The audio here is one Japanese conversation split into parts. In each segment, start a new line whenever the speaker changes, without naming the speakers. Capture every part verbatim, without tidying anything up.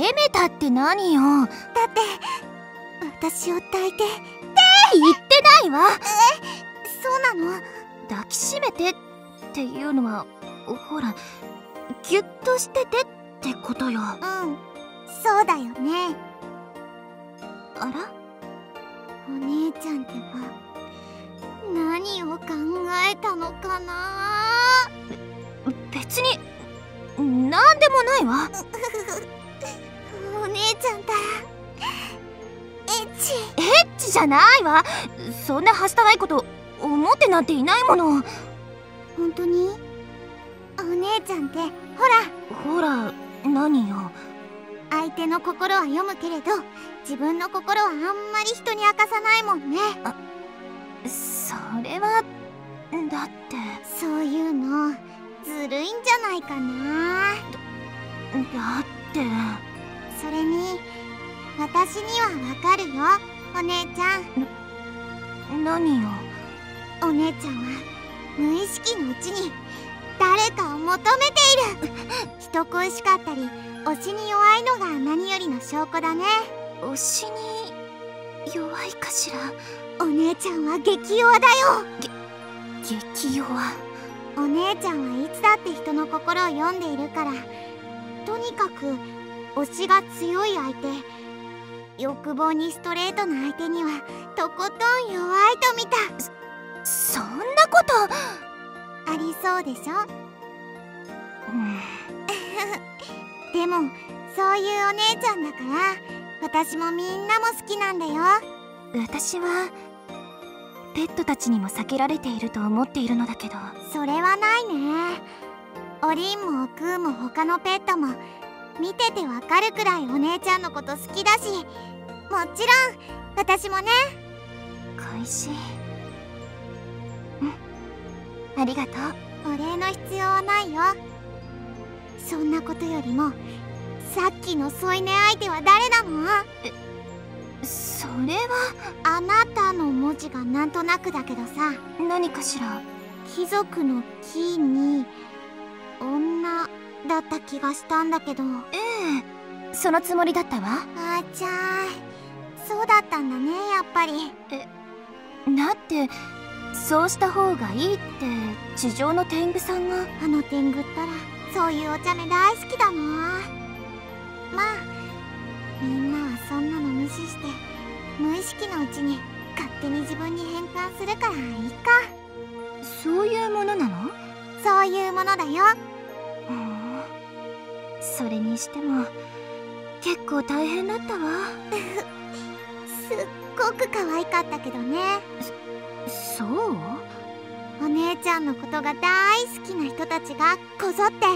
責めたって何よ。
だって私を抱いてって
言ってないわ。
え、そうなの？
抱きしめてっていうのはほらギュッとしててってことよ。
うん、そうだよね。
あら、
お姉ちゃんってば何を考えたのかな。
別になんでもないわ。
お姉ちゃんったらエッチ
エッチじゃないわ。そんなはしたないこと思ってなんていないもの。
本当に？お姉ちゃんってほら
ほら何よ。
相手の心は読むけれど自分の心はあんまり人に明かさないもんね。
あ、それはだって
そういうのずるいんじゃないかな。
だって
それに私にはわかるよお姉ちゃ
ん。何よ。
お姉ちゃんは無意識のうちに誰かを求めている。人恋しかったり推しに弱いのが何よりの証拠だね。
推しに弱いかしら。
お姉ちゃんは激弱だよ。
げ激弱。
お姉ちゃんはいつだって人の心を読んでいるから。とにかく推しが強い相手、欲望にストレートな相手にはとことん弱いと見た。
そ, そんなこと
ありそうでしょ。
うん
でもそういうお姉ちゃんだから私もみんなも好きなんだよ。
私はペットたちにも避けられていると思っているのだけど。
それはないね。おりんもおくーも他のペットも見ててわかるくらいお姉ちゃんのこと好きだし、もちろん私もね。
小石、うん、ありがとう。
お礼の必要はないよ。そんなことよりもさっきの添い寝相手は誰なの？
え、それは
あなたの文字がなんとなくだけどさ。
何かしら。
貴族の木に女だった気がしたんだけど。
ええ、そのつもりだったわ。
あーちゃー、そうだったんだねやっぱり。
え、だってそうした方がいいって地上の天狗さんが。
あの天狗ったらそういうお茶目大好きだな。まあみんなはそんなの無視して無意識のうちに勝手に自分に変換するからいいか。
そういうものなの？
そういうものだよ。
うん、それにしても結構大変だったわ。
すっごく可愛かったけどね。
そ、そう
お姉ちゃんのことが大好きな人たちがこぞって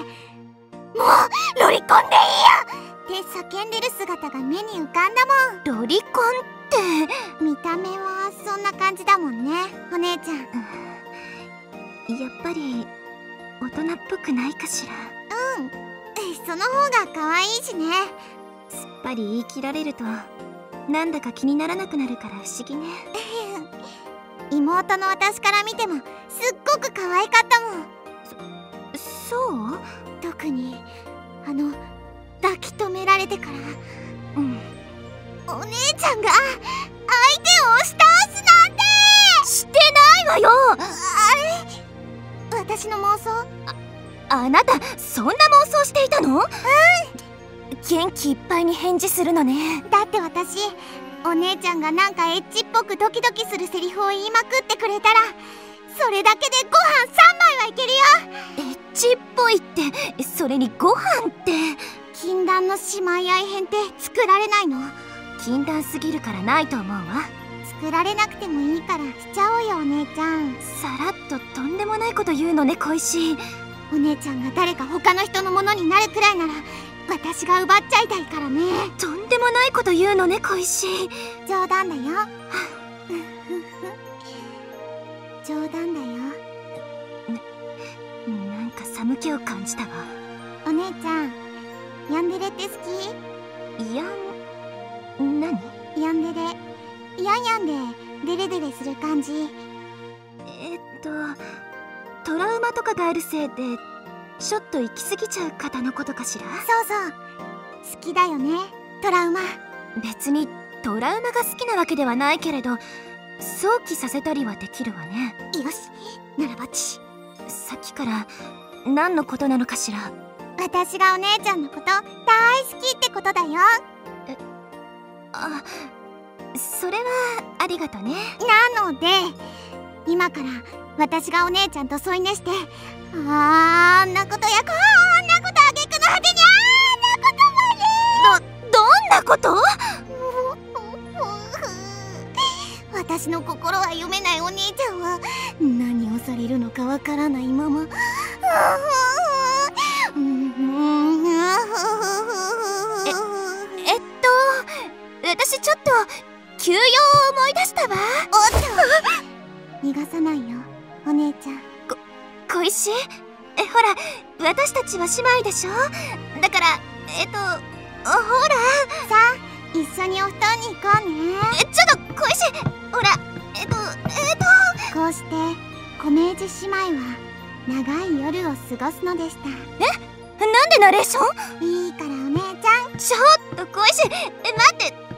「もうロリコンでいいよ!」って叫んでる姿が目に浮かんだもん。
ロリコンって
見た目はそんな感じだもんねお姉ちゃん。
やっぱり大人っぽくないかしら。
うん、その方が可愛いしね。
すっぱり言い切られるとなんだか気にならなくなるから不思議ね。
妹の私から見てもすっごく可愛かったもん。
そ、そう？
特にあの抱き留められてから。
うん。
お姉ちゃんが相手を押し倒すなんて
してないわよ。
あれ、私の妄想？
あ、あなたそんな妄想していたの？うん。元気いっぱいに返事するのね。
だって私お姉ちゃんがなんかエッチっぽくドキドキするセリフを言いまくってくれたらそれだけでご飯さんまいはいけるよ。
エッチっぽいってそれにご飯って
禁断の姉妹愛編って作られないの？
禁断すぎるからないと思うわ。
作られなくてもいいからしちゃおうよお姉ちゃん。
さらっととんでもないこと言うのね小石。
お姉ちゃんが誰か他の人のものになるくらいなら私が奪っちゃいたいからね。
とんでもないこと言うのね小石。
冗談だよ。冗談だよ。
な、なんか寒気を感じたわ。
お姉ちゃんヤンデレって好き？
ヤン、何？
ヤンデレ、ヤンヤンでデレデレする感じ。
えっとトラウマとかがあるせいでちょっと行き過ぎちゃう方のことかしら。
そうそう、 好きだよね、トラウマ。
別にトラウマが好きなわけではないけれど、想起させたりはできるわね。
よし、ならばち。
さっきから何のことなのかしら。
私がお姉ちゃんのこと大好きってことだよ。
え、あ、それはありがとね。
なので今から私がお姉ちゃんと添い寝して、あんなことやこんなことあげくの果てにあんなことまで。
ど、どんなこと？
私の心は読めないお兄ちゃんは何をされるのかわからないまま、
え、えっと私ちょっと休養を思い出したわ。
おっと逃がさないよお姉ちゃん。
こ小石、え、ほら私たちは姉妹でしょ。だからえっとほら
さあ一緒にお布団に行こうね。
え、ちょっと小石、ほらえっとえっと
こうしてコメージ姉妹は長い夜を過ごすのでした。
え、なんでナレーション？
いいからお姉ちゃん。
ちょっと小石、え、待って。